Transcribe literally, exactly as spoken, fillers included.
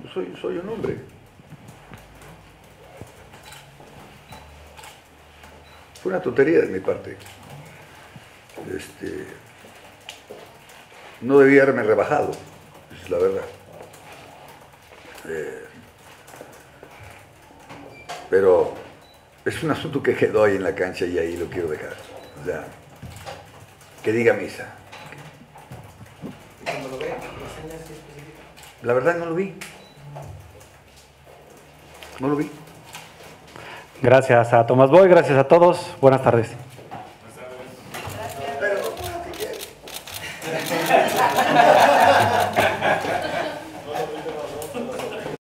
Yo soy, soy un hombre. Fue una tontería de mi parte. Este, no debía haberme rebajado, esa es la verdad. Eh, pero es un asunto que quedó ahí en la cancha y ahí lo quiero dejar. O sea, que diga misa. ¿Y cuando lo vea, lo señas específico? La verdad no lo vi. No lo vi. Gracias a Tomás Boy, gracias a todos. Buenas tardes.